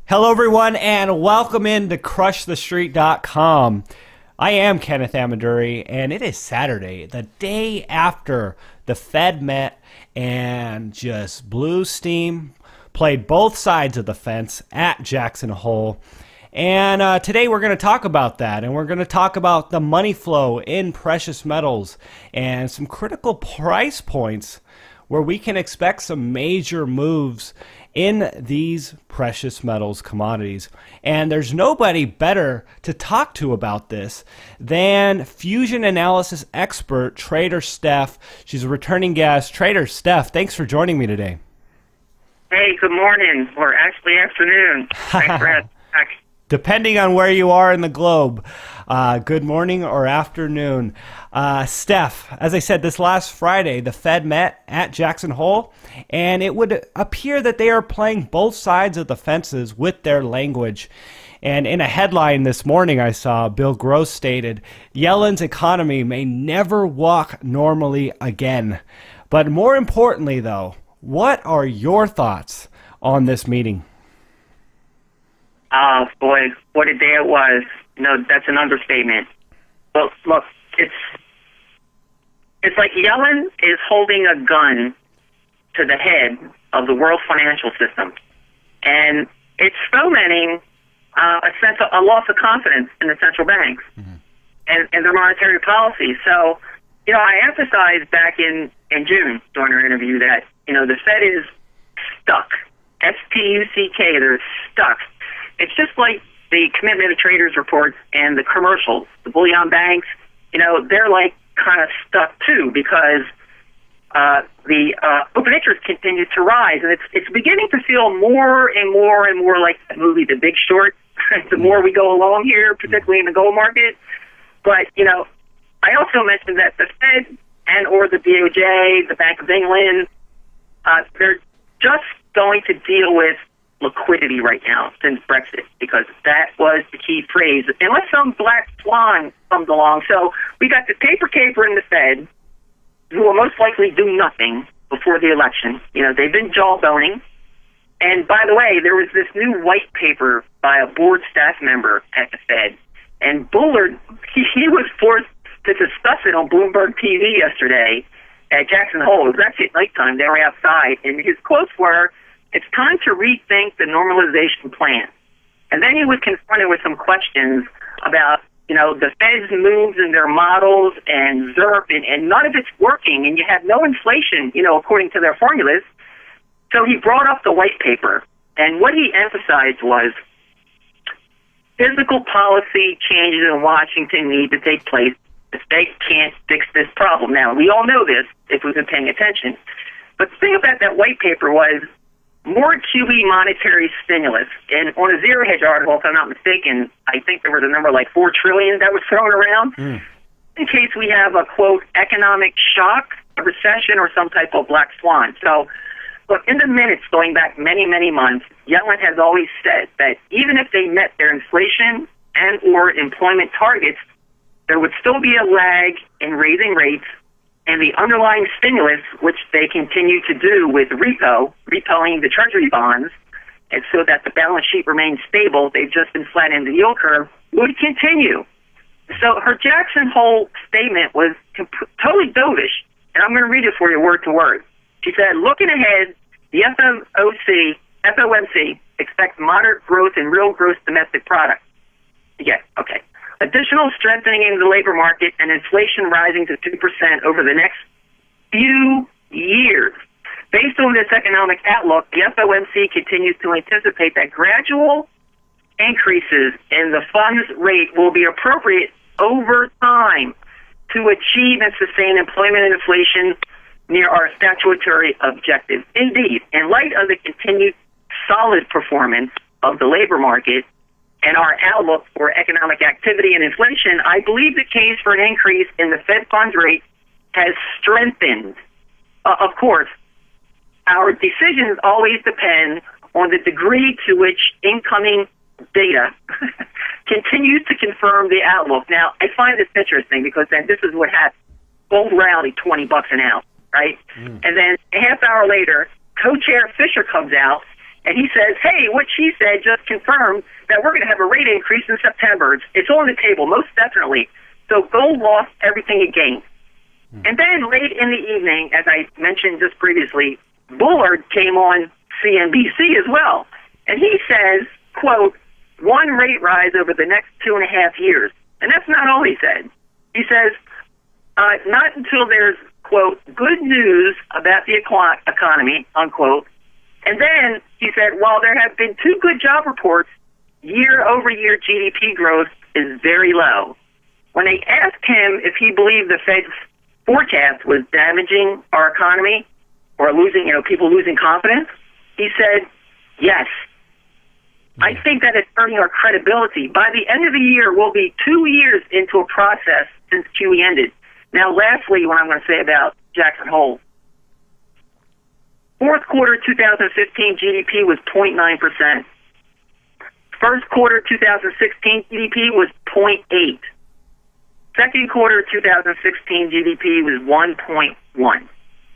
Hello, everyone, and welcome into CrushTheStreet.com. I am Kenneth Amaduri, and it is Saturday, the day after the Fed met and just blew steam, played both sides of the fence at Jackson Hole. And today we're going to talk about that, and we're going to talk about the money flow in precious metals and some critical price points where we can expect some major moves in these precious metals commodities. And there's nobody better to talk to about this than fusion analysis expert Trader Stef. She's a returning guest. Trader Stef, thanks for joining me today. Hey, good morning, or actually afternoon. Thanks for having me back. Depending on where you are in the globe. Good morning or afternoon. Stef, as I said, this last Friday, the Fed met at Jackson Hole, and it would appear that they are playing both sides of the fences with their language. And in a headline this morning I saw, Bill Gross stated, Yellen's economy may never walk normally again. But more importantly, though, what are your thoughts on this meeting? Oh, boy, what a day it was. No, that's an understatement. Well, look, it's like Yellen is holding a gun to the head of the world financial system. And it's fomenting a sense of a loss of confidence in the central banks and their monetary policy. So, I emphasized back in June during our interview that, the Fed is stuck. S-T-U-C-K, they're stuck. It's just like the Commitment of Traders reports and the commercials. The bullion banks, they're like kind of stuck too because the open interest continues to rise, and it's beginning to feel more and more and more like the movie The Big Short. The more we go along here, particularly in the gold market. But I also mentioned that the Fed and or the BOJ, the Bank of England, they're just going to deal with liquidity right now since Brexit, because that was the key phrase, unless some black swan comes along. So we got the paper caper in the Fed, who will most likely do nothing before the election. They've been jawboning. And by the way, there was this new white paper by a board staff member at the Fed, and Bullard, he was forced to discuss it on Bloomberg TV yesterday at Jackson Hole. It was actually at nighttime. They were outside, and his quotes were, "It's time to rethink the normalization plan." And then he was confronted with some questions about, the Fed's moves and their models and ZIRP, and none of it's working, and you have no inflation, according to their formulas. So he brought up the white paper, and what he emphasized was physical policy changes in Washington need to take place. The Fed can't fix this problem. Now, we all know this if we've been paying attention. But the thing about that white paper was more QE monetary stimulus. And on a Zero Hedge article, if I'm not mistaken, I think there was a number like $4 trillion that was thrown around in case we have a, quote, economic shock, a recession, or some type of black swan. So, look, in the minutes going back many, many months, Yellen has always said that even if they met their inflation and or employment targets, there would still be a lag in raising rates, and the underlying stimulus, which they continue to do with repoing the Treasury bonds, and so that the balance sheet remains stable, they've just been flattening the yield curve, would continue. So her Jackson Hole statement was totally dovish, and I'm going to read it for you word to word. She said, looking ahead, the FOMC expects moderate growth in real gross domestic product. Yeah, okay. Additional strengthening in the labor market and inflation rising to 2% over the next few years. Based on this economic outlook, the FOMC continues to anticipate that gradual increases in the funds rate will be appropriate over time to achieve and sustain employment and inflation near our statutory objectives. Indeed, in light of the continued solid performance of the labor market and our outlook for economic activity and inflation, I believe the case for an increase in the Fed funds rate has strengthened. Of course, our decisions always depend on the degree to which incoming data continues to confirm the outlook. Now, I find this interesting because then this is what happens. Gold rally $20 an ounce, right? And then a half hour later, co-chair Fisher comes out And he says, hey, what she said just confirmed that we're going to have a rate increase in September. It's on the table, most definitely. So gold lost everything it gained. And then late in the evening, as I mentioned just previously, Bullard came on CNBC as well. And he says, quote, one rate rise over the next 2.5 years. And that's not all he said. He says, not until there's, quote, good news about the economy, unquote. And then he said, while there have been 2 good job reports, year-over-year GDP growth is very low. When they asked him if he believed the Fed's forecast was damaging our economy or losing, people losing confidence, he said, yes. I think that it's hurting our credibility. By the end of the year, we'll be 2 years into a process since QE ended. Now, lastly, what I'm going to say about Jackson Hole. Fourth quarter 2015 GDP was 0.9%. First quarter 2016 GDP was 0.8. Second quarter 2016 GDP was 1.1.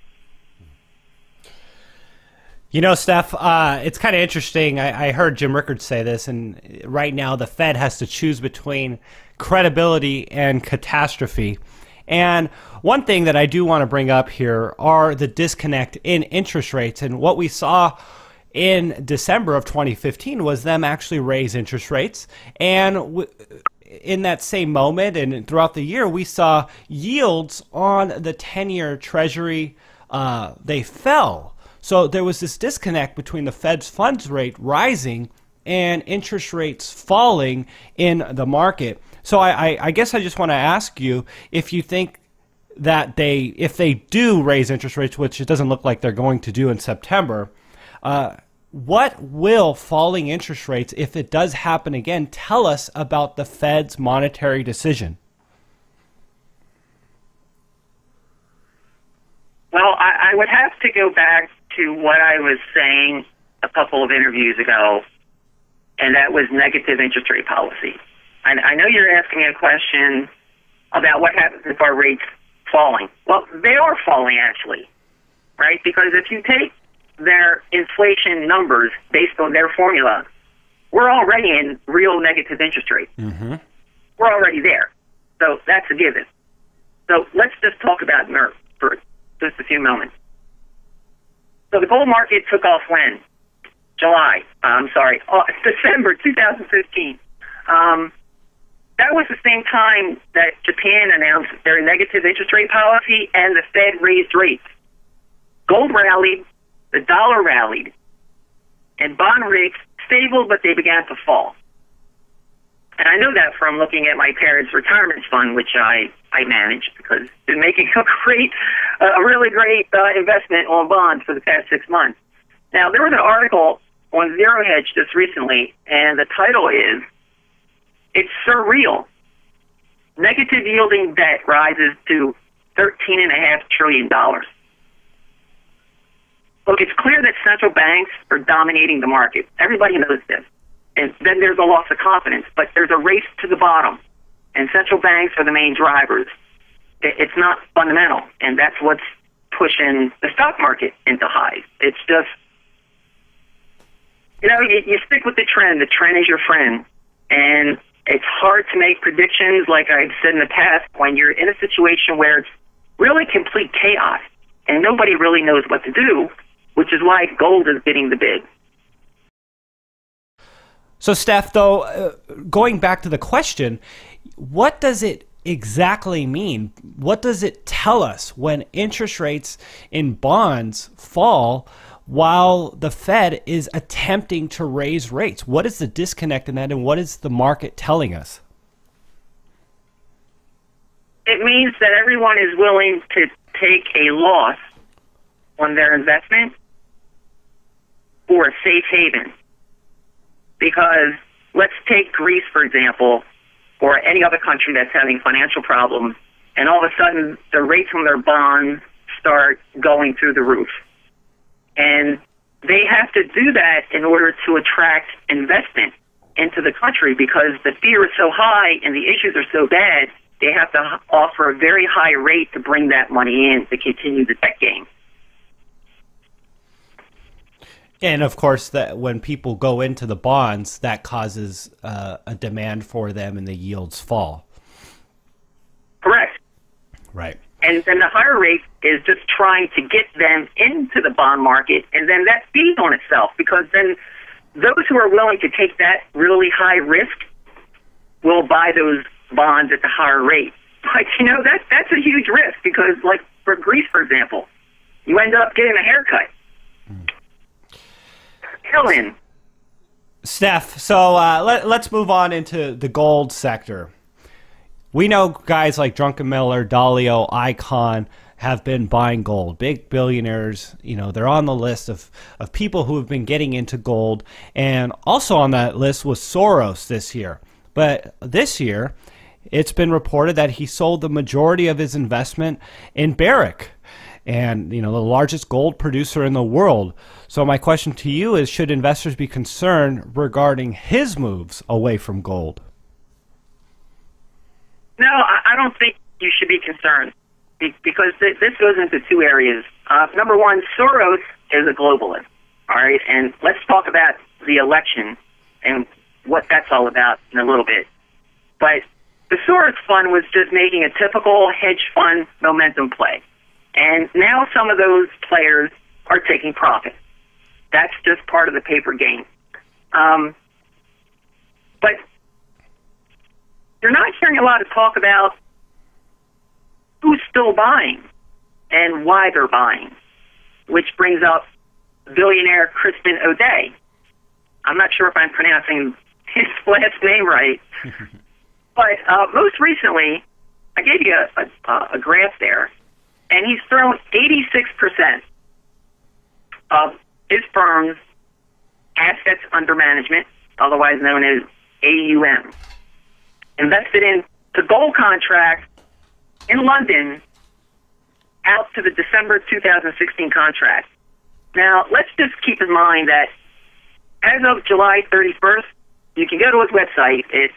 You know, Steph, it's kind of interesting. I heard Jim Rickards say this, and right now the Fed has to choose between credibility and catastrophe. And one thing that I do want to bring up here are the disconnect in interest rates. And what we saw in December of 2015 was them actually raise interest rates. And in that same moment and throughout the year, we saw yields on the 10-year Treasury, they fell. So there was this disconnect between the Fed's funds rate rising and interest rates falling in the market. So I guess I just want to ask you if you think that if they do raise interest rates, which it doesn't look like they're going to do in September, what will falling interest rates, if it does happen again, tell us about the Fed's monetary decision? Well, I would have to go back to what I was saying a couple of interviews ago, and that was negative interest rate policy. And I know you're asking me a question about what happens if our rates falling. Well, they are falling, actually, right? Because if you take their inflation numbers based on their formula, we're already in real negative interest rates. Mm-hmm. We're already there. So that's a given. So let's just talk about NERP for just a few moments. So the gold market took off when? December 2015. That was the same time that Japan announced their negative interest rate policy and the Fed raised rates. Gold rallied, the dollar rallied, and bond rates stable, but they began to fall. And I know that from looking at my parents' retirement fund, which I manage, because it's been making a really great investment on bonds for the past 6 months. Now, there was an article on Zero Hedge just recently, and the title is, "It's Surreal. Negative yielding debt rises to $13.5 trillion. Look, it's clear that central banks are dominating the market. Everybody knows this. And then there's a loss of confidence, but there's a race to the bottom, and central banks are the main drivers. It's not fundamental, and that's what's pushing the stock market into highs. It's just, you stick with the trend. The trend is your friend, and it's hard to make predictions, like I've said in the past, when you're in a situation where it's really complete chaos, and nobody really knows what to do, which is why gold is getting the bid. So, Steph, though, going back to the question, what does it exactly mean? What does it tell us when interest rates in bonds fall while the Fed is attempting to raise rates? What is the disconnect in that, and what is the market telling us? It means that everyone is willing to take a loss on their investment for a safe haven. Because let's take Greece, for example, or any other country that's having financial problems, and all of a sudden the rates on their bonds start going through the roof. And they have to do that in order to attract investment into the country, because the fear is so high and the issues are so bad, they have to offer a very high rate to bring that money in to continue the debt game. And of course, that when people go into the bonds, that causes a demand for them, and the yields fall. Correct. Right. And then the higher rate is just trying to get them into the bond market, and then that feeds on itself, because then those who are willing to take that really high risk will buy those bonds at the higher rate. But, that's a huge risk, because, like, for Greece, for example, you end up getting a haircut. Kill in. Stef, so let's move on into the gold sector. We know guys like Drunken Miller, Dalio, Icon have been buying gold. Big billionaires, they're on the list of people who have been getting into gold. And also on that list was Soros this year. But this year, it's been reported that he sold the majority of his investment in Barrick, and the largest gold producer in the world. So my question to you is, should investors be concerned regarding his moves away from gold? No, I don't think you should be concerned, because this goes into two areas. Number one, Soros is a globalist, all right? And let's talk about the election and what that's all about in a little bit. But the Soros fund was just making a typical hedge fund momentum play. And now some of those players are taking profit. That's just part of the paper game. But you're not hearing a lot of talk about who's still buying and why they're buying, which brings up billionaire Crispin O'Day. I'm not sure if I'm pronouncing his last name right, but most recently, I gave you a graph there, and he's thrown 86% of his firm's assets under management, otherwise known as AUM, invested in the gold contract in London out to the December 2016 contract. Now, let's just keep in mind that as of July 31st, you can go to his website. It's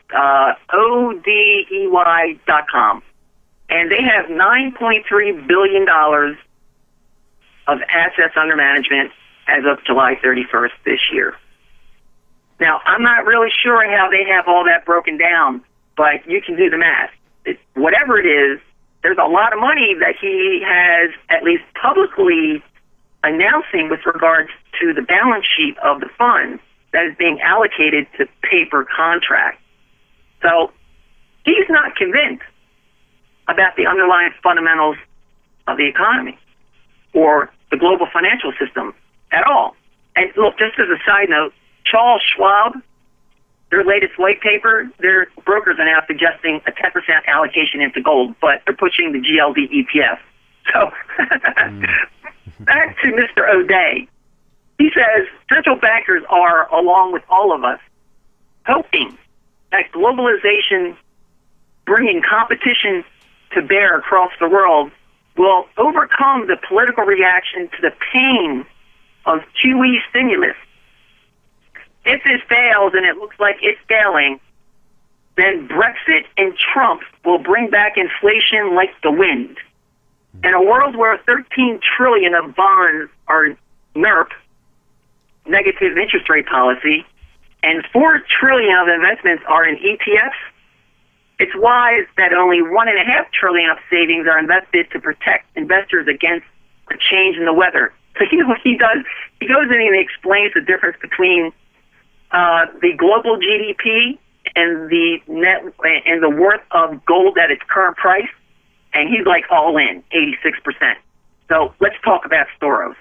odey.com. And they have $9.3 billion of assets under management as of July 31st this year. Now, I'm not really sure how they have all that broken down, but you can do the math. Whatever it is, there's a lot of money that he has at least publicly announcing with regards to the balance sheet of the fund that is being allocated to paper contracts. So he's not convinced about the underlying fundamentals of the economy or the global financial system at all. And look, just as a side note, Charles Schwab, their latest white paper, their brokers are now suggesting a 10% allocation into gold, but they're pushing the GLD ETF. So back to Mr. O'Day. He says central bankers are, along with all of us, hoping that globalization bringing competition to bear across the world will overcome the political reaction to the pain of QE stimulus. If it fails, and it looks like it's failing, then Brexit and Trump will bring back inflation like the wind. In a world where $13 trillion of bonds are NIRP, negative interest rate policy, and $4 trillion of investments are in ETFs, it's wise that only $1.5 trillion of savings are invested to protect investors against a change in the weather. So you know what he does? He goes in and he explains the difference between the global GDP and the net and the worth of gold at its current price, and he's like all in, 86%. So let's talk about Soros.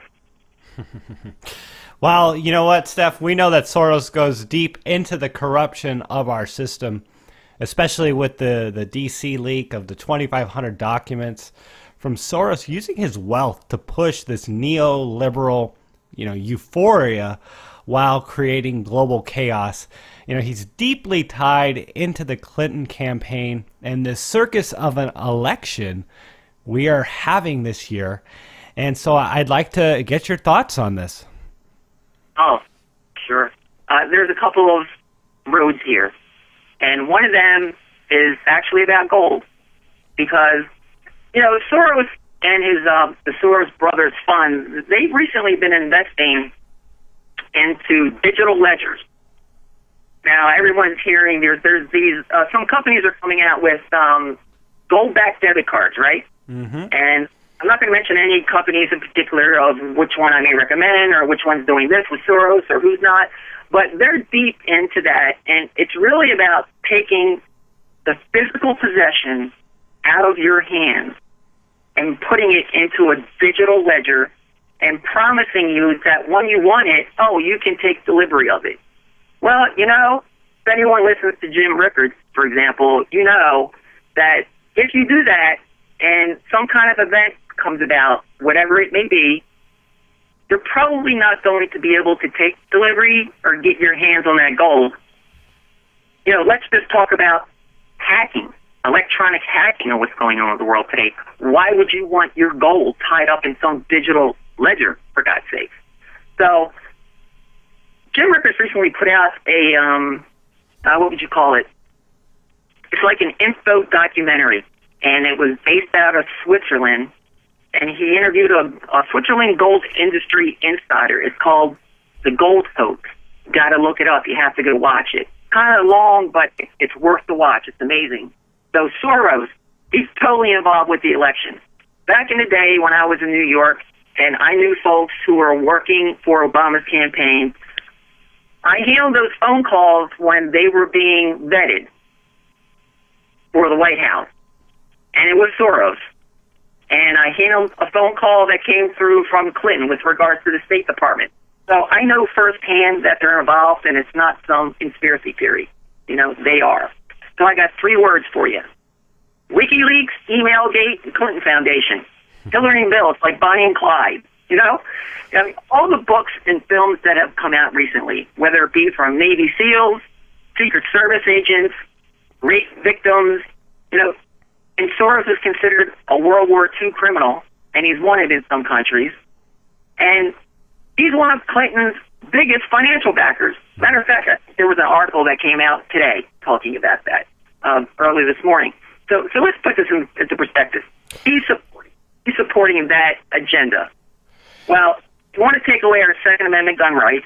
Well, you know what, Steph? We know that Soros goes deep into the corruption of our system, especially with the DC leak of the 2,500 documents from Soros using his wealth to push this neoliberal, euphoria while creating global chaos. He's deeply tied into the Clinton campaign and the circus of an election we are having this year. And so I'd like to get your thoughts on this. Oh, sure. There's a couple of roads here. And one of them is actually about gold. Because, Soros and his the Soros Brothers Fund, they've recently been investing into digital ledgers. Now, everyone's hearing there's these, some companies are coming out with gold-backed debit cards, right? Mm-hmm. And I'm not going to mention any companies in particular of which one I may recommend or which one's doing this with Soros or who's not, but they're deep into that, and it's really about taking the physical possession out of your hands and putting it into a digital ledger and promising you that when you want it, you can take delivery of it. Well, you know, if anyone listens to Jim Rickards, for example, you know that if you do that and some kind of event comes about, whatever it may be, you're probably not going to be able to take delivery or get your hands on that gold. You know, let's just talk about hacking, electronic hacking, and what's going on in the world today. Why would you want your gold tied up in some digital ledger, for God's sake? So Jim Rickards recently put out a, what would you call it? It's like an info documentary, and it was based out of Switzerland, and he interviewed a Switzerland gold industry insider. It's called The Gold Hoax. You got to look it up. You have to go watch it. Kind of long, but it's worth the watch. It's amazing. So Soros, he's totally involved with the election. Back in the day when I was in New York, and I knew folks who were working for Obama's campaign, I handled those phone calls when they were being vetted for the White House, and it was Soros. And I handled a phone call that came through from Clinton with regards to the State Department. So I know firsthand that they're involved, and it's not some conspiracy theory. You know, they are. So I got 3 words for you. WikiLeaks, Emailgate, and Clinton Foundation. Hillary and Bill, it's like Bonnie and Clyde, you know? I mean, all the books and films that have come out recently, whether it be from Navy SEALs, Secret Service agents, rape victims, you know, and Soros is considered a World War II criminal, and he's wanted in some countries. And he's one of Clinton's biggest financial backers. Matter of fact, there was an article that came out today talking about that early this morning. So let's put this into perspective. He's supporting that agenda. Well, you want to take away our Second Amendment gun rights.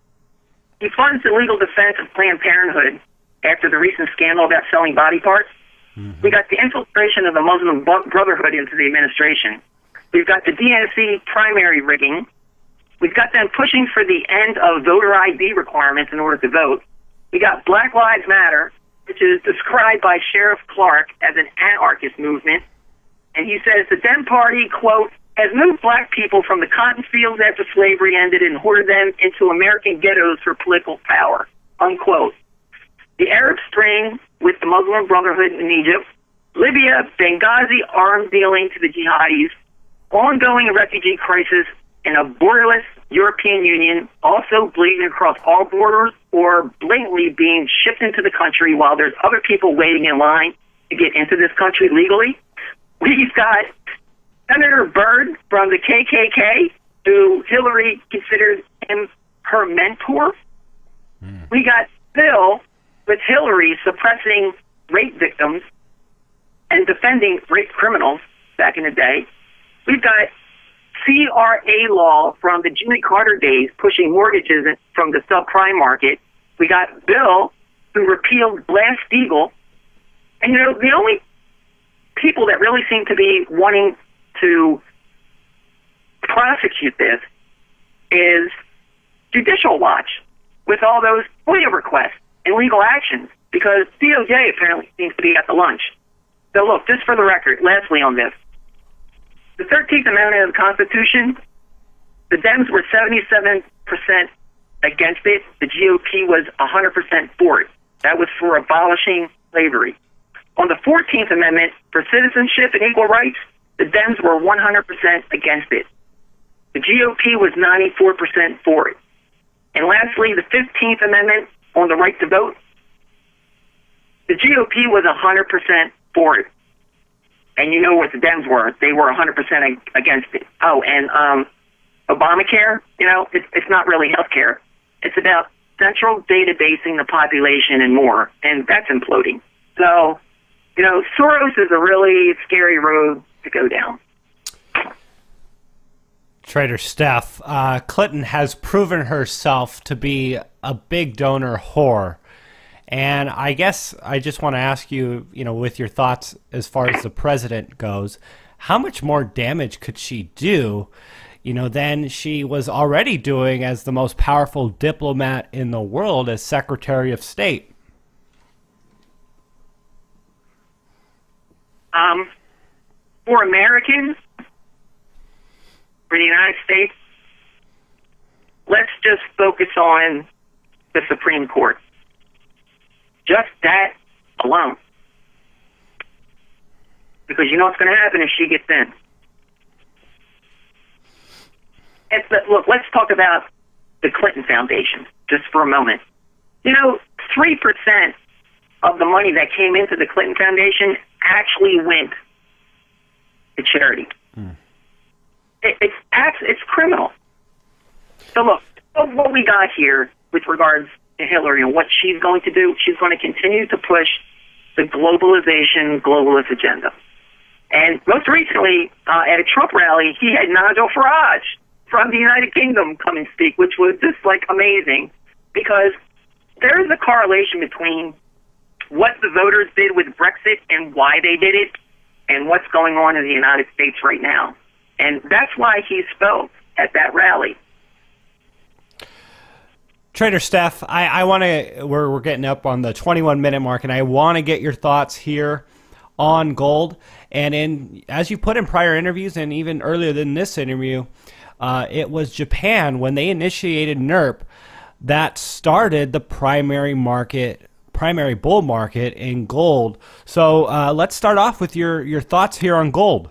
He funds the legal defense of Planned Parenthood after the recent scandal about selling body parts. Mm-hmm. We got the infiltration of the Muslim Brotherhood into the administration. We've got the DNC primary rigging. We've got them pushing for the end of voter ID requirements in order to vote. We got Black Lives Matter, which is described by Sheriff Clark as an anarchist movement. And he says the Dem Party, quote, has moved black people from the cotton fields after slavery ended and hoarded them into American ghettos for political power, unquote. The Arab Spring with the Muslim Brotherhood in Egypt, Libya, Benghazi arms dealing to the jihadis, ongoing refugee crisis, and a borderless European Union also bleeding across all borders or blatantly being shipped into the country while there's other people waiting in line to get into this country legally. We've got Senator Byrd from the KKK, who Hillary considered him her mentor. We got Bill with Hillary suppressing rape victims and defending rape criminals back in the day. We've got CRA law from the Jimmy Carter days pushing mortgages from the subprime market. We got Bill who repealed Glass-Steagall. And, you know, the only people that really seem to be wanting to prosecute this is Judicial Watch with all those FOIA requests and legal actions, because DOJ apparently seems to be at the lunch. So look, just for the record, lastly on this, the 13th Amendment of the Constitution, the Dems were 77% against it. The GOP was 100% for it. That was for abolishing slavery. On the 14th Amendment for citizenship and equal rights, the Dems were 100% against it. The GOP was 94% for it. And lastly, the 15th Amendment on the right to vote, the GOP was 100% for it. And you know what the Dems were. They were 100% against it. Oh, and Obamacare, you know, it's not really health care. It's about central databasing the population and more, and that's imploding. So, you know, Soros is a really scary road to go down. Trader Stef, Clinton has proven herself to be a big donor whore. And I guess I just want to ask you, with your thoughts as far as the president goes, how much more damage could she do, than she was already doing as the most powerful diplomat in the world as Secretary of State? For Americans, for the United States, let's just focus on the Supreme Court. Just that alone. Because you know what's going to happen if she gets in. Look, let's talk about the Clinton Foundation just for a moment. 3% of the money that came into the Clinton Foundation actually went to charity. It's criminal. So look, what we got here with regards to Hillary and what she's going to do, she's going to continue to push the globalist agenda. And most recently, at a Trump rally, he had Nigel Farage from the United Kingdom come and speak, which was just amazing, because there is a correlation between what the voters did with Brexit and why they did it and what's going on in the United States right now. And that's why he spoke at that rally. Trader Stef, I want to, we're getting up on the 21-minute mark, and I want to get your thoughts here on gold. And as you put in prior interviews and even earlier than this interview, it was Japan, when they initiated NERP, that started the primary bull market in gold. So let's start off with your thoughts here on gold.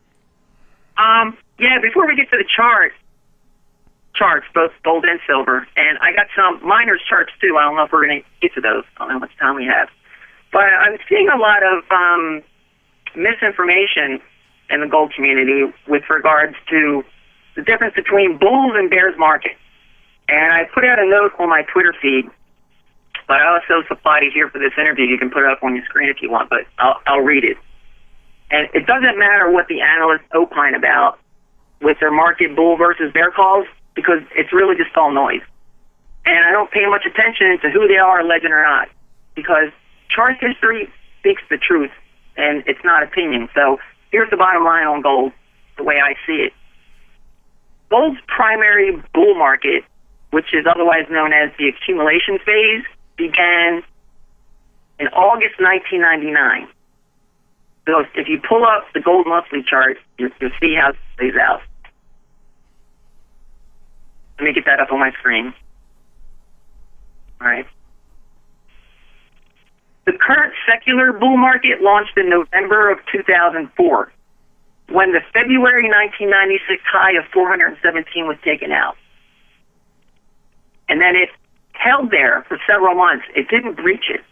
Yeah, before we get to the charts, both gold and silver, and I got some miners charts too. I don't know if we're going to get to those. I don't know how much time we have. But I'm seeing a lot of misinformation in the gold community with regards to the difference between bulls and bears market. And I put out a note on my Twitter feed, but I also supplied it here for this interview. You can put it up on your screen if you want, but I'll read it. And it doesn't matter what the analysts opine about with their market bull versus bear calls, because it's really just all noise. And I don't pay much attention to who they are, legend or not, because chart history speaks the truth, and it's not opinion. So here's the bottom line on gold, the way I see it. Gold's primary bull market, which is otherwise known as the accumulation phase, began in August 1999. So if you pull up the gold monthly chart, you'll see how it plays out. Let me get that up on my screen. All right. The current secular bull market launched in November of 2004, when the February 1996 high of 417 was taken out. And then it held there for several months. It didn't breach it.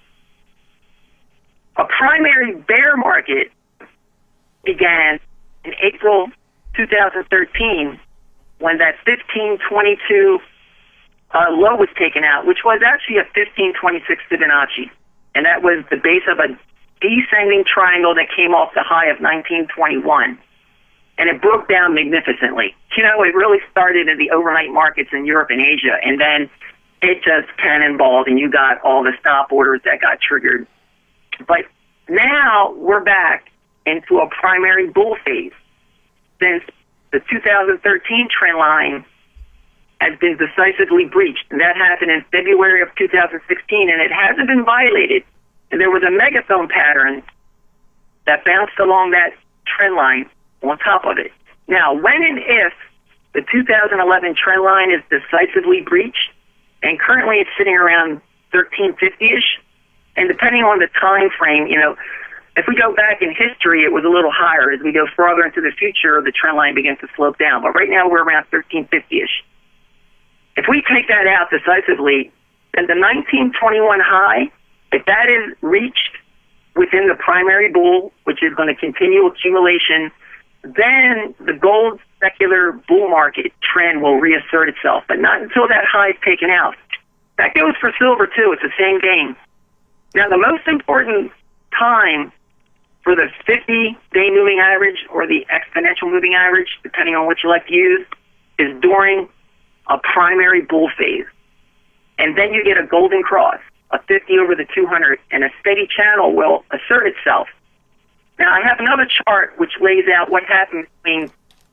A primary bear market began in April 2013 when that 1522 low was taken out, which was actually a 1526 Fibonacci. And that was the base of a descending triangle that came off the high of 1921. And it broke down magnificently. It really started in the overnight markets in Europe and Asia, and then it just cannonballed, and you got all the stop orders that got triggered. But now we're back into a primary bull phase, since the 2013 trend line has been decisively breached. And that happened in February of 2016, and it hasn't been violated. And there was a megaphone pattern that bounced along that trend line on top of it. Now, when and if the 2011 trend line is decisively breached, and currently it's sitting around 1350-ish, and depending on the time frame, if we go back in history, it was a little higher. As we go further into the future, the trend line begins to slope down. But right now, we're around 1350-ish. If we take that out decisively, then the 1921 high, if that is reached within the primary bull, which is going to continue accumulation, then the gold secular bull market trend will reassert itself, but not until that high is taken out. That goes for silver, too. It's the same game. Now, the most important time for the 50-day moving average or the exponential moving average, depending on what you like to use, is during a primary bull phase. And then you get a golden cross, a 50 over the 200, and a steady channel will assert itself. Now, I have another chart which lays out what happened between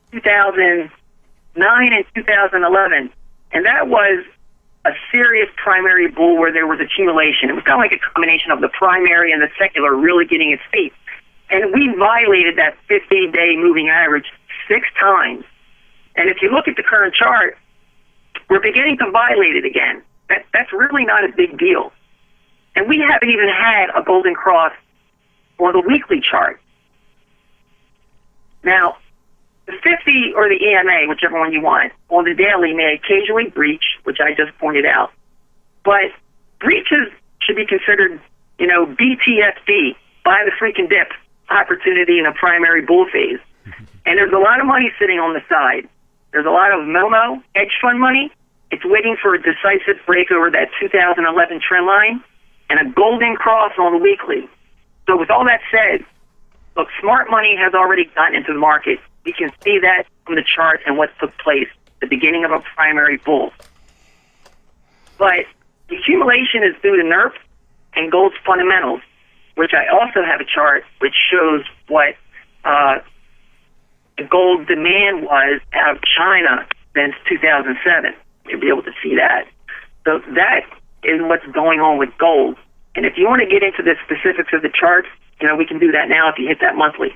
2009 and 2011, and that was a serious primary bull where there was accumulation. It was kind of like a combination of the primary and the secular really getting its feet. And we violated that 50-day moving average 6 times. And if you look at the current chart, we're beginning to violate it again. That's really not a big deal. And we haven't even had a golden cross on the weekly chart. Now, the 50 or the EMA, whichever one you want, on the daily may occasionally breach, which I just pointed out. But breaches should be considered, BTFD, buy the freaking dip, opportunity in a primary bull phase. And there's a lot of money sitting on the side. There's a lot of Momo, hedge fund money. It's waiting for a decisive break over that 2011 trend line and a golden cross on the weekly. So with all that said, look, smart money has already gotten into the market. We can see that from the chart and what took place at the beginning of a primary bull. But the accumulation is due to NERP and gold's fundamentals, which I also have a chart which shows what the gold demand was out of China since 2007. You'll be able to see that. So that is what's going on with gold. And if you want to get into the specifics of the charts, we can do that now if you hit that monthly.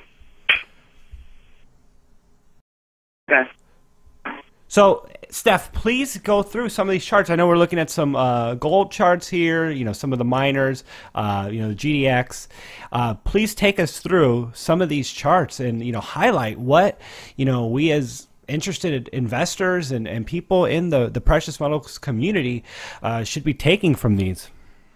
Okay. So, Stef, please go through some of these charts. I know we're looking at some gold charts here, some of the miners, the GDX. Please take us through some of these charts and, highlight what, we as interested investors and people in the precious metals community should be taking from these.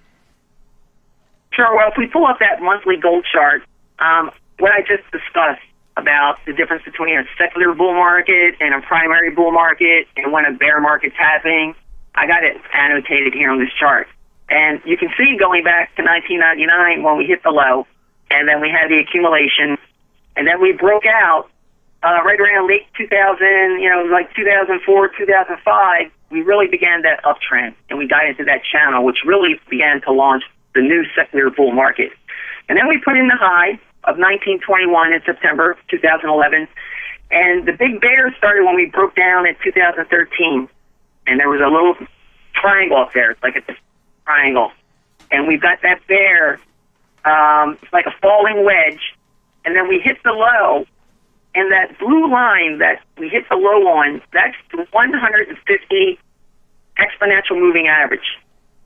Sure. Well, if we pull up that monthly gold chart, what I just discussed about the difference between a secular bull market and a primary bull market and when a bear market's happening, I got it annotated here on this chart. And you can see going back to 1999 when we hit the low, and then we had the accumulation, and then we broke out right around late 2000, like 2004, 2005, we really began that uptrend, and we got into that channel, which really began to launch the new secular bull market. And then we put in the high of 1921 in September 2011, and the big bear started when we broke down in 2013, and there was a little triangle up there. It's like a triangle, and we've got that bear, it's like a falling wedge, and then we hit the low, and that blue line that we hit the low on, that's the 150 exponential moving average.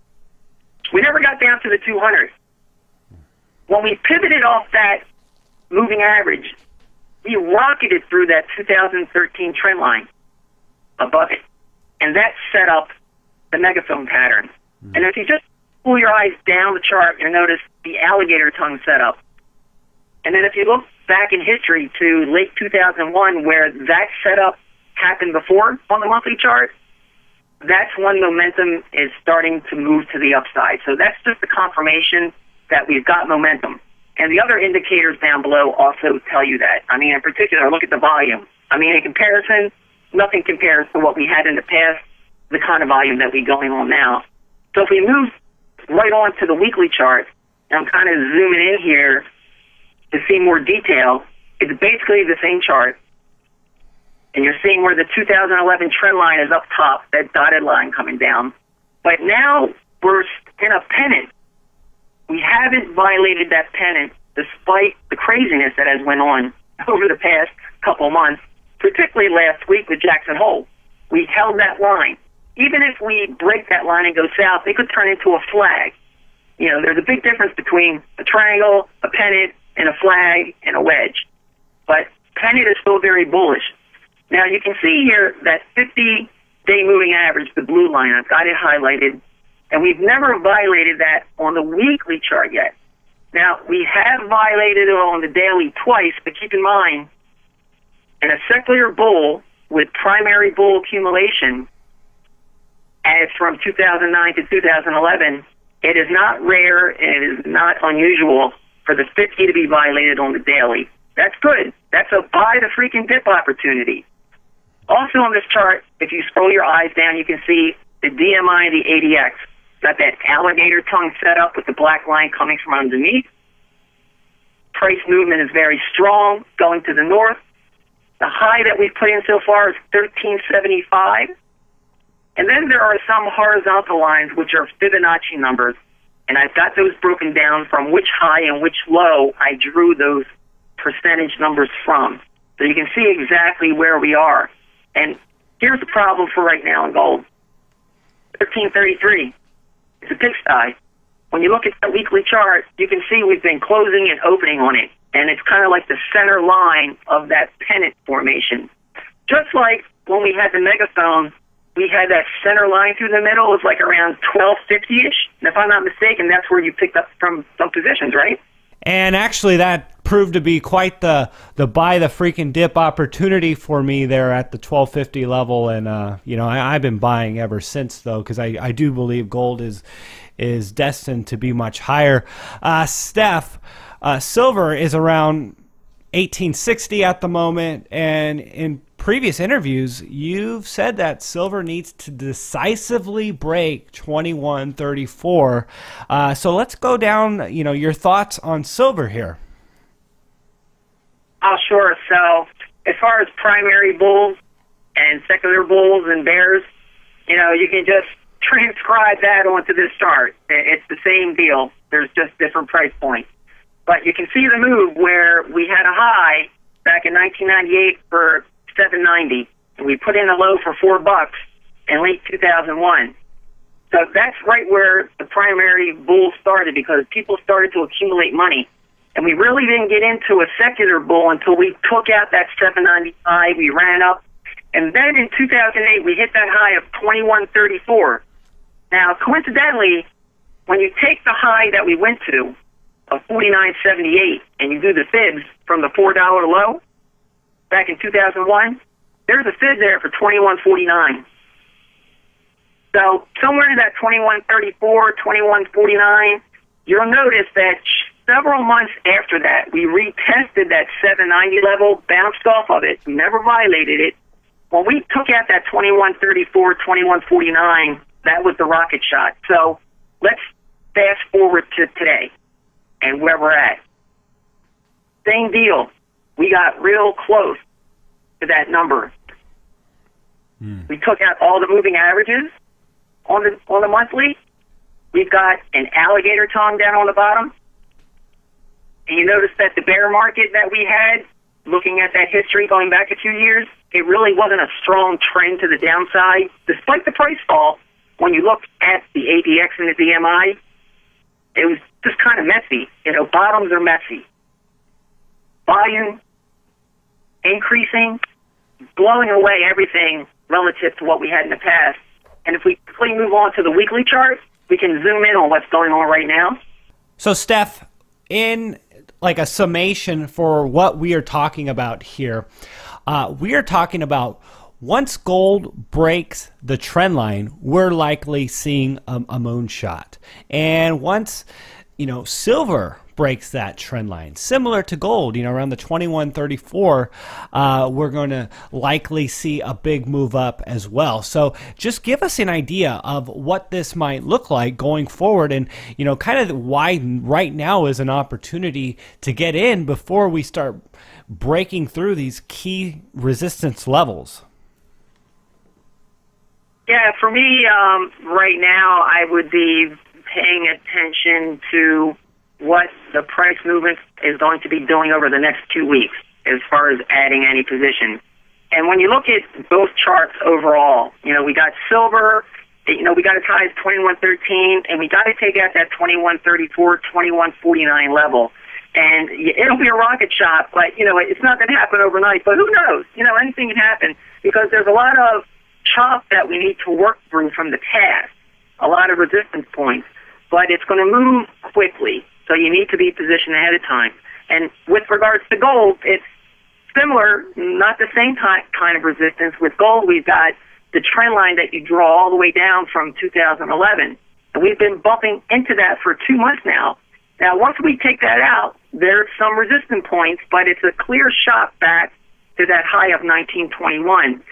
We never got down to the 200. When we pivoted off that moving average, we rocketed through that 2013 trend line above it. And that set up the megaphone pattern. And if you just pull your eyes down the chart, you'll notice the alligator tongue setup. And then if you look back in history to late 2001, where that setup happened before on the monthly chart, that's when momentum is starting to move to the upside. So that's just the confirmation that we've got momentum. And the other indicators down below also tell you that. I mean, in particular, look at the volume. I mean, in comparison, nothing compares to what we had in the past, the kind of volume that we're going on now. So if we move right on to the weekly chart, and I'm kind of zooming in here to see more detail, it's basically the same chart. And you're seeing where the 2011 trend line is up top, that dotted line coming down. But now we're in a pennant. We haven't violated that pennant despite the craziness that has went on over the past couple months, particularly last week with Jackson Hole. We held that line. Even if we break that line and go south, it could turn into a flag. There's a big difference between a triangle, a pennant, and a flag, and a wedge. But pennant is still very bullish. Now, you can see here that 50-day moving average, the blue line, I've got it highlighted, and we've never violated that on the weekly chart yet. Now, we have violated it on the daily twice, but keep in mind, in a secular bull with primary bull accumulation, as from 2009 to 2011, it is not rare and it is not unusual for the 50 to be violated on the daily. That's good. That's a buy the freaking dip opportunity. Also on this chart, if you scroll your eyes down, you can see the DMI and the ADX. Got that alligator tongue set up with the black line coming from underneath. Price movement is very strong going to the north. The high that we've put in so far is 1375. And then there are some horizontal lines, which are Fibonacci numbers. And I've got those broken down from which high and which low I drew those percentage numbers from. So you can see exactly where we are. And here's the problem for right now in gold. 1333. It's a pigsty. When you look at the weekly chart, you can see we've been closing and opening on it. And it's kind of like the center line of that pennant formation. Just like when we had the megaphone, we had that center line through the middle. It was like around 1250-ish. And if I'm not mistaken, that's where you picked up from some positions, right? And actually, that proved to be quite the buy the freaking dip opportunity for me there at the 1250 level. And, you know, I've been buying ever since, though, because I do believe gold is destined to be much higher. Stef, silver is around 1860 at the moment, and in previous interviews, you've said that silver needs to decisively break 2134. So let's go down, you know, your thoughts on silver here. Oh, sure. So as far as primary bulls and secular bulls and bears, you know, you can just transcribe that onto this chart. It's the same deal. There's just different price points. But you can see the move where we had a high back in 1998 for $7.90, and we put in a low for $4 in late 2001. So that's right where the primary bull started, because people started to accumulate money. And we really didn't get into a secular bull until we took out that $7.95. We ran up. And then in 2008, we hit that high of $21.34. Now, coincidentally, when you take the high that we went to of $49.78 and you do the fibs from the $4 low back in 2001, there's a fib there for $21.49. So somewhere in that $21.34, $21.49, you'll notice that several months after that, we retested that $7.90 level, bounced off of it, never violated it. When we took out that $21.34, $21.49, that was the rocket shot. So let's fast forward to today and where we're at. Same deal. We got real close to that number. We took out all the moving averages on the monthly. We've got an alligator tongue down on the bottom. And you notice that the bear market that we had, looking at that history going back a few years, it really wasn't a strong trend to the downside. Despite the price fall, when you look at the ADX and the DMI, it was just kind of messy. You know, bottoms are messy. Volume increasing, blowing away everything relative to what we had in the past. And if we quickly move on to the weekly chart, we can zoom in on what's going on right now. So, Stef, in like a summation for what we are talking about here, we are talking about once gold breaks the trend line, we're likely seeing a moonshot. And once, you know, silver breaks that trend line, similar to gold, you know, around the 2134, we're going to likely see a big move up as well. So just give us an idea of what this might look like going forward, and, you know, kind of why right now is an opportunity to get in before we start breaking through these key resistance levels. Yeah, for me, right now, I would be paying attention to what the price movement is going to be doing over the next 2 weeks as far as adding any position. And when you look at both charts overall, you know, we got silver, you know, we got as high as 2113, and we got to take out that 2134, 2149 level. And it'll be a rocket shot, but, you know, it's not going to happen overnight. But who knows? You know, anything can happen, because there's a lot of chop that we need to work through from the past, a lot of resistance points. But it's going to move quickly, so you need to be positioned ahead of time. And with regards to gold, it's similar, not the same kind of resistance. With gold, we've got the trend line that you draw all the way down from 2011. And we've been bumping into that for 2 months now. Now, once we take that out, there's some resistance points, but it's a clear shot back to that high of 1921.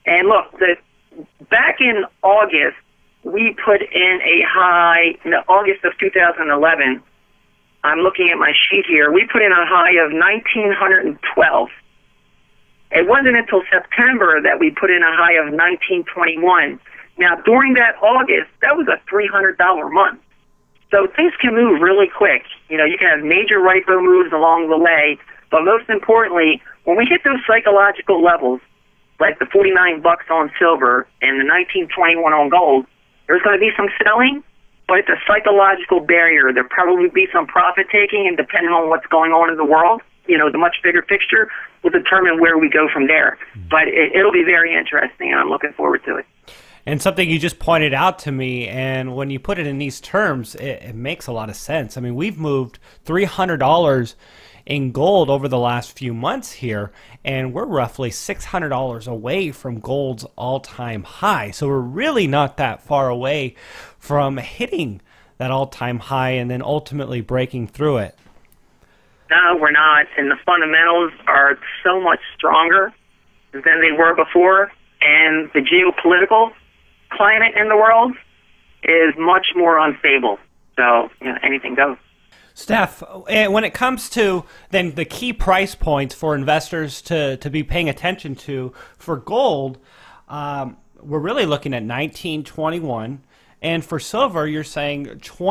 And look, back in August, we put in a high, in August of 2011, I'm looking at my sheet here, we put in a high of 1,912. It wasn't until September that we put in a high of 1921. Now, during that August, that was a $300 month. So things can move really quick. You know, you can have major RIPO moves along the way, but most importantly, when we hit those psychological levels, like the 49 bucks on silver and the 1921 on gold, there's going to be some selling, but it's a psychological barrier. There'll probably be some profit taking, and depending on what's going on in the world, you know, the much bigger picture will determine where we go from there. But it'll be very interesting, and I'm looking forward to it. And something you just pointed out to me, and when you put it in these terms, it makes a lot of sense. I mean, we've moved $300 in gold over the last few months here, and we're roughly $600 away from gold's all-time high. So we're really not that far away from hitting that all-time high and then ultimately breaking through it. No, we're not, and the fundamentals are so much stronger than they were before, and the geopolitical climate in the world is much more unstable. So, you know, anything goes. Steph, when it comes to then the key price points for investors to be paying attention to for gold, we're really looking at 1921, and for silver, you're saying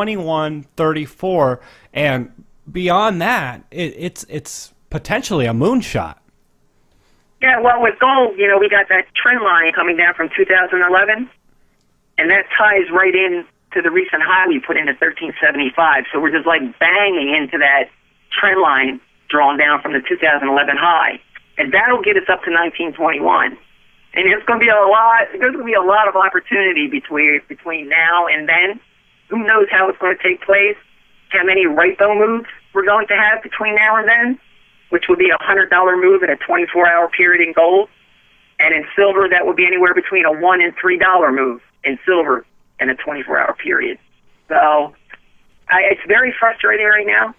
2134, and beyond that, it's potentially a moonshot. Yeah, well, with gold, you know, we got that trend line coming down from 2011, and that ties right in to the recent high we put in at 1375. So we're just like banging into that trend line drawn down from the 2011 high, and that'll get us up to 1921. And it's going to be a lot. There's going to be a lot of opportunity between now and then. Who knows how it's going to take place? How many RIPO moves we're going to have between now and then, which would be a $100 move in a 24-hour period in gold. And in silver, that would be anywhere between a $1 and $3 move in silver in a 24-hour period. So it's very frustrating right now,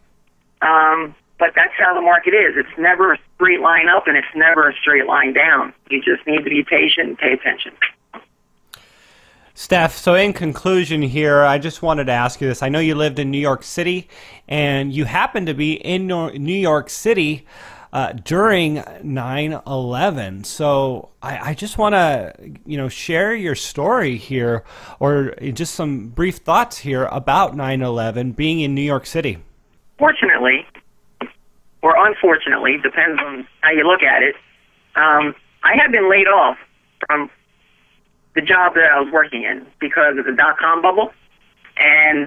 but that's how the market is. It's never a straight line up, and it's never a straight line down. You just need to be patient and pay attention. Steph, so in conclusion here, I just wanted to ask you this. I know you lived in New York City, and you happened to be in New York City during 9/11. So I just want to, share your story here, or just some brief thoughts here about 9/11 being in New York City. Fortunately, or unfortunately, depends on how you look at it, I had been laid off from the job that I was working in because of the dot-com bubble, and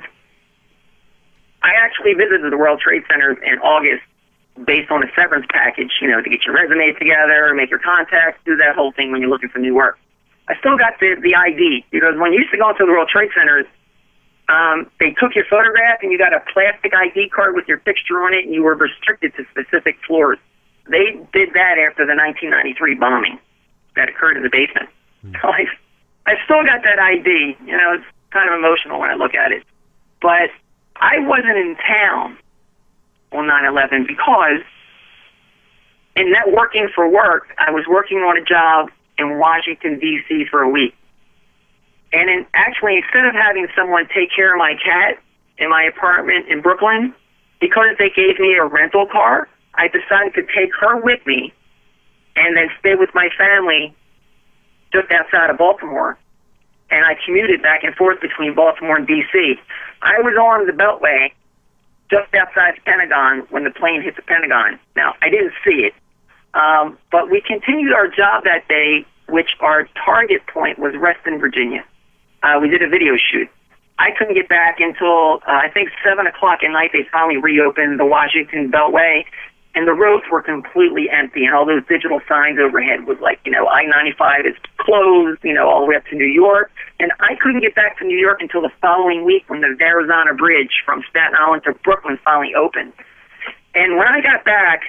I actually visited the World Trade Center in August based on a severance package, to get your resume together, make your contacts, do that whole thing when you're looking for new work. I still got the ID, because when you used to go into the World Trade Centers, they took your photograph and you got a plastic ID card with your picture on it, and you were restricted to specific floors. They did that after the 1993 bombing that occurred in the basement. So I still got that ID. It's kind of emotional when I look at it. But I wasn't in town on 9/11 because in networking for work, I was working on a job in Washington, D.C. for a week. And actually, instead of having someone take care of my cat in my apartment in Brooklyn, because they gave me a rental car, I decided to take her with me and then stay with my family just outside of Baltimore. And I commuted back and forth between Baltimore and D.C. I was on the Beltway just outside the Pentagon when the plane hit the Pentagon. Now, I didn't see it, but we continued our job that day, which our target point was Reston, Virginia. We did a video shoot. I couldn't get back until, I think, 7 o'clock at night. They finally reopened the Washington Beltway, and the roads were completely empty, and all those digital signs overhead was like, I-95 is closed, all the way up to New York. And I couldn't get back to New York until the following week when the Verrazano Bridge from Staten Island to Brooklyn finally opened. And when I got back,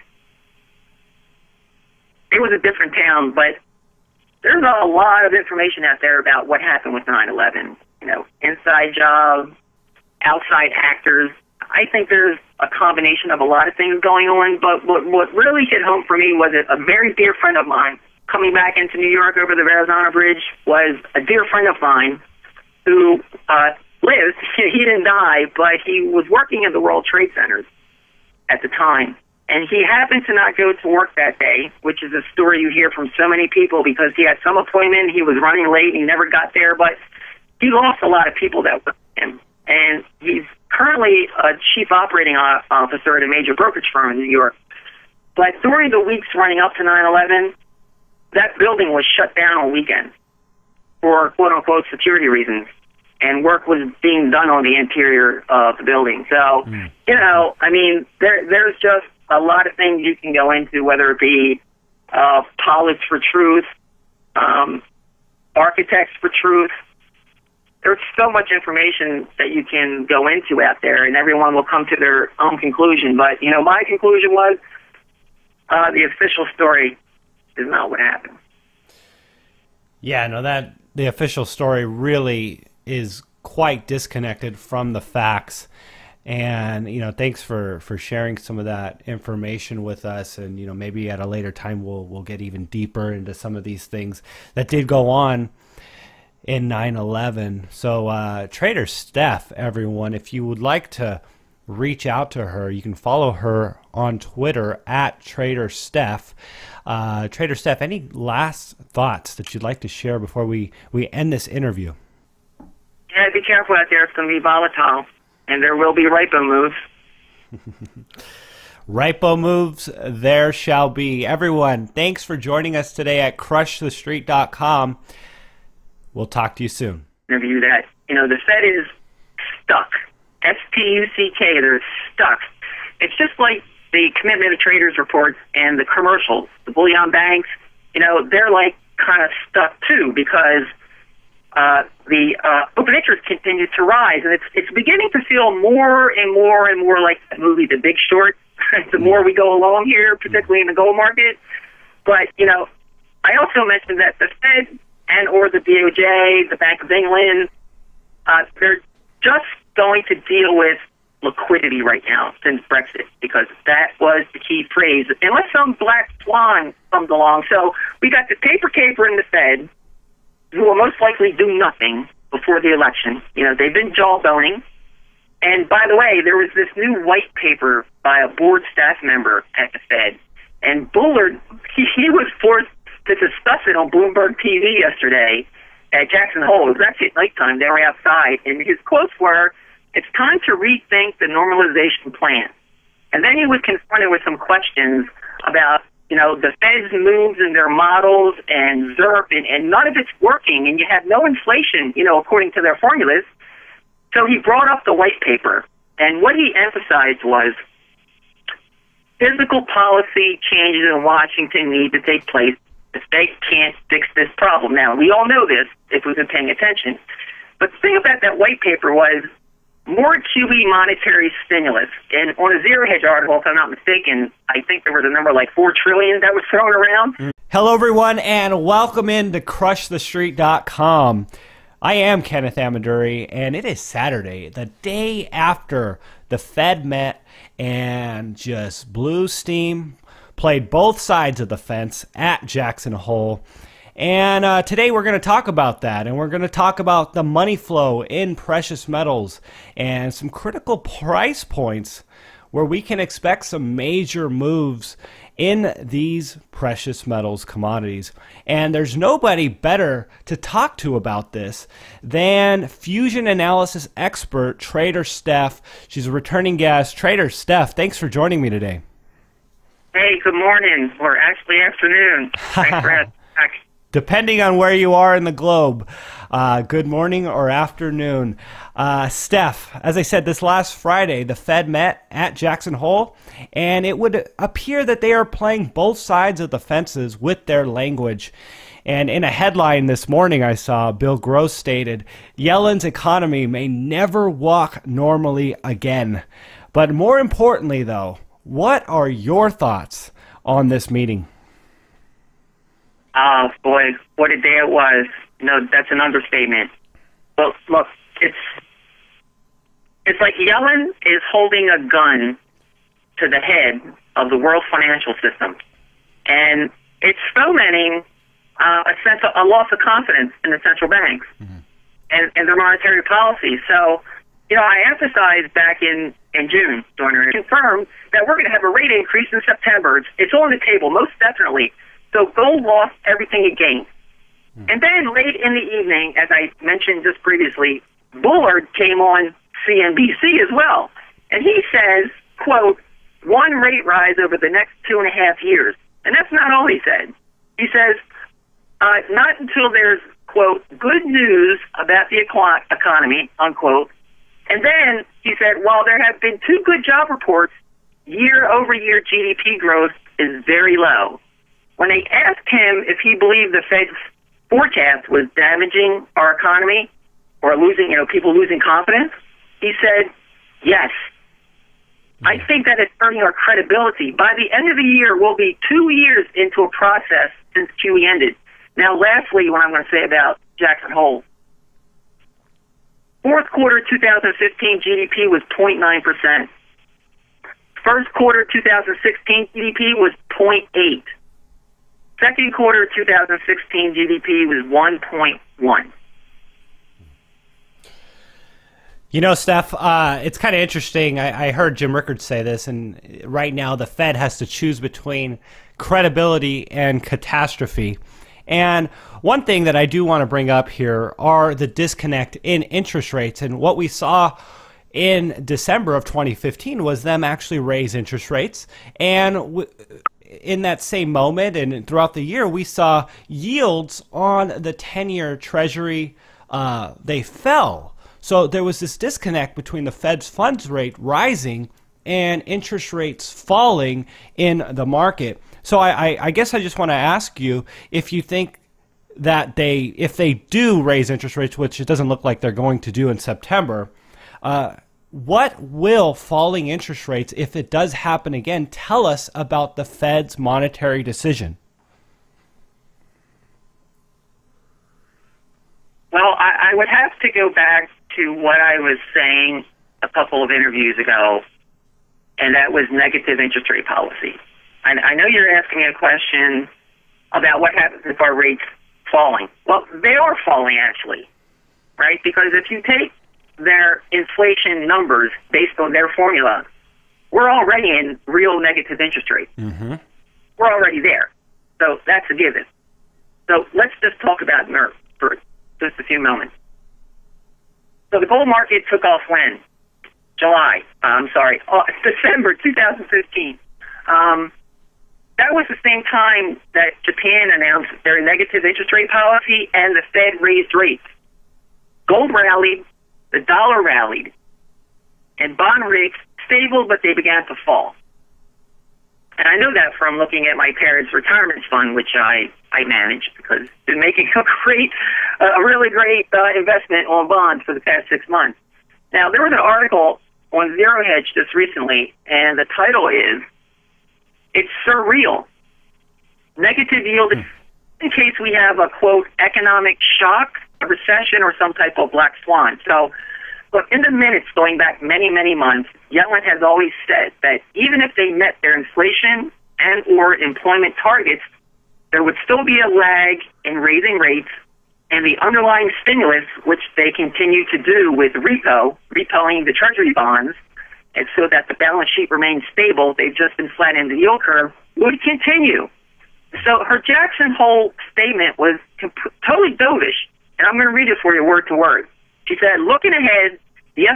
it was a different town, but there's a lot of information out there about what happened with 9/11. Inside job, outside actors. I think there's a combination of a lot of things going on, but what really hit home for me was a very dear friend of mine coming back into New York over the Verrazano Bridge was a dear friend of mine who lived. He didn't die, but he was working in the World Trade Centers at the time. And he happened to not go to work that day, which is a story you hear from so many people because he had some appointment, he was running late, he never got there, but he lost a lot of people that worked with him. And he's currently a chief operating officer at a major brokerage firm in New York. But during the weeks running up to 9/11, that building was shut down on weekends for quote-unquote security reasons. And work was being done on the interior of the building. So, you know, I mean, there's just a lot of things you can go into, whether it be pilots for truth, architects for truth. There's so much information that you can go into out there, and everyone will come to their own conclusion. But, you know, my conclusion was the official story is not what happened. Yeah, no, that the official story really is quite disconnected from the facts. And, you know, thanks for sharing some of that information with us. And, you know, maybe at a later time we'll get even deeper into some of these things that did go on in 9/11. So Trader Stef, everyone, if you would like to reach out to her, you can follow her on Twitter at Trader Stef. Trader Stef, any last thoughts that you'd like to share before we end this interview? Yeah, be careful out there. It's going to be volatile, and there will be repo moves. Repo moves there shall be. Everyone, thanks for joining us today at crushthestreet.com. We'll talk to you soon. Interview that. You know, the Fed is stuck. S-T-U-C-K, they're stuck. It's just like the Commitment of Traders reports and the commercials. The bullion banks, you know, they're like kind of stuck too because the open interest continues to rise, and it's beginning to feel more and more and more like the movie The Big Short. The more we go along here, particularly in the gold market. But, you know, I also mentioned that the Fed and or the DOJ, the Bank of England, they're just going to deal with liquidity right now since Brexit, because that was the key phrase, unless some black swan comes along. So we got the paper caper in the Fed, who will most likely do nothing before the election. You know, they've been jawboning. And by the way, there was this new white paper by a board staff member at the Fed. And Bullard, he was forced to discuss it on Bloomberg TV yesterday at Jackson Hole. It was actually at nighttime. They were outside. And his quotes were, "It's time to rethink the normalization plan." And then he was confronted with some questions about, you know, the Fed's moves and their models and ZIRP, and none of it's working, and you have no inflation, you know, according to their formulas. So he brought up the white paper, and what he emphasized was physical policy changes in Washington need to take place. The Fed can't fix this problem. Now, we all know this if we've been paying attention. But the thing about that white paper was more QE monetary stimulus. And on a Zero Hedge article, if I'm not mistaken, I think there was a number like $4 trillion that was thrown around. Hello, everyone, and welcome in to crushthestreet.com. I am Kenneth Amaduri, and it is Saturday, the day after the Fed met and just blew steam, played both sides of the fence at Jackson Hole. And today we're going to talk about that, and we're going to talk about the money flow in precious metals and some critical price points where we can expect some major moves in these precious metals commodities. And there's nobody better to talk to about this than fusion analysis expert Trader Stef. She's a returning guest. Trader Stef, thanks for joining me today. Hey, good morning, or actually afternoon. Thanks for having me back. Depending on where you are in the globe. Good morning or afternoon. Stef, as I said, this last Friday, the Fed met at Jackson Hole, and it would appear that they are playing both sides of the fences with their language. And in a headline this morning I saw, Bill Gross stated, Yellen's economy may never walk normally again. But more importantly, though, what are your thoughts on this meeting? Oh, boy, what a day it was. No, that's an understatement. Well, look, it's like Yellen is holding a gun to the head of the world financial system. And it's fomenting a loss of confidence in the central banks and their monetary policy. So, I emphasized back in June, confirmed that we're going to have a rate increase in September. It's on the table, most definitely. So gold lost everything it gained. And then late in the evening, as I mentioned just previously, Bullard came on CNBC as well. And he says, quote, one rate rise over the next 2.5 years. And that's not all he said. He says, not until there's, quote, good news about the economy, unquote. And then he said, while there have been 2 good job reports, year-over-year GDP growth is very low. When they asked him if he believed the Fed's forecast was damaging our economy or people losing confidence, he said, yes. I think that it's hurting our credibility. By the end of the year, we'll be 2 years into a process since QE ended. Now, lastly, what I'm going to say about Jackson Hole. Fourth quarter 2015 GDP was 0.9%. First quarter 2016 GDP was 0.8. Second quarter 2016 GDP was 1.1. Stef, it's kind of interesting. I heard Jim Rickards say this, and right now the Fed has to choose between credibility and catastrophe. And one thing that I do want to bring up here are the disconnect in interest rates. And what we saw in December of 2015 was them actually raise interest rates. And in that same moment and throughout the year, we saw yields on the 10-year Treasury, they fell. So there was this disconnect between the Fed's funds rate rising and interest rates falling in the market. So I guess I just want to ask you if you think that if they do raise interest rates, which it doesn't look like they're going to do in September, what will falling interest rates, if it does happen again, tell us about the Fed's monetary decision? Well, I would have to go back to what I was saying a couple of interviews ago, and that was negative interest rate policy. I know you're asking me a question about what happens if our rates falling. Well, they are falling, actually, right? Because if you take their inflation numbers based on their formula, we're already in real negative interest rates. Mm-hmm. We're already there. So that's a given. So let's just talk about NERP for just a few moments. So the gold market took off when? December 2015. That was the same time that Japan announced their negative interest rate policy and the Fed raised rates. Gold rallied, the dollar rallied, and bond rates stable, but they began to fall. And I know that from looking at my parents' retirement fund, which I manage, because it's been making a really great investment on bonds for the past 6 months. Now, there was an article on Zero Hedge just recently, and the title is, "It's Surreal. Negative yield in case we have a, quote, economic shock, a recession, or some type of black swan." So, look, in the minutes going back many, many months, Yellen has always said that even if they met their inflation and or employment targets, there would still be a lag in raising rates, and the underlying stimulus, which they continue to do with repoing the Treasury bonds, and so that the balance sheet remains stable, they've just been flattening the yield curve, would continue. So her Jackson Hole statement was totally dovish, and I'm going to read it for you word to word. She said, looking ahead, the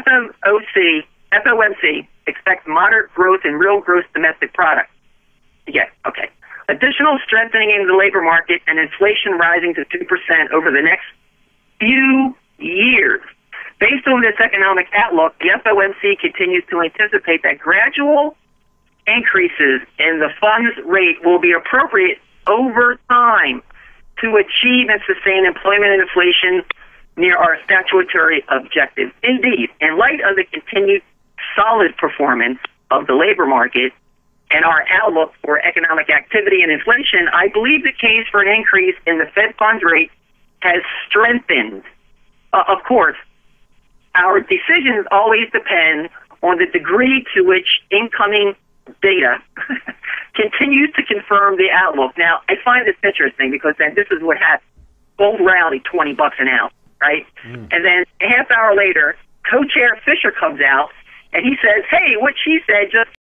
FOMC expects moderate growth in real gross domestic product. Yeah, okay. Additional strengthening in the labor market and inflation rising to 2% over the next few years. Based on this economic outlook, the FOMC continues to anticipate that gradual increases in the funds rate will be appropriate over time to achieve and sustain employment and inflation near our statutory objective. Indeed, in light of the continued solid performance of the labor market and our outlook for economic activity and inflation, I believe the case for an increase in the Fed funds rate has strengthened. Of course, our decisions always depend on the degree to which incoming data continues to confirm the outlook. Now, I find this interesting because then this is what happened. Gold rally $20 an ounce, right? And then a half hour later, co-chair Fisher comes out and he says, "Hey, what she said just